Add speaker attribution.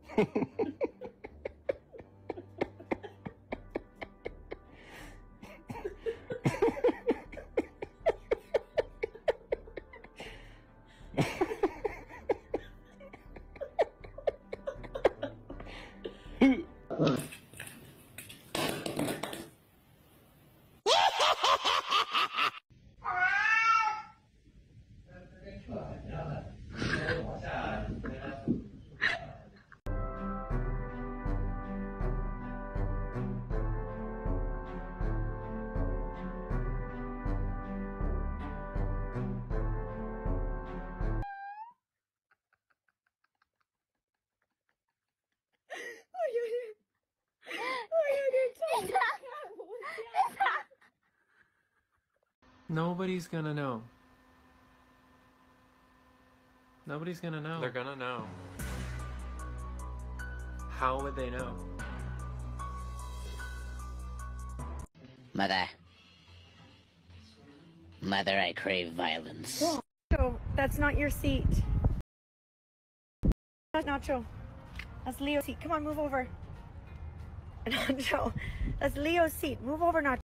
Speaker 1: Nobody's gonna know. Nobody's gonna know. They're gonna know. How would they know?
Speaker 2: Mother. Mother, I crave violence.
Speaker 3: Nacho, that's not your seat. Nacho, that's Leo's seat. Come on, move over. Nacho, that's Leo's seat. Move over, Nacho.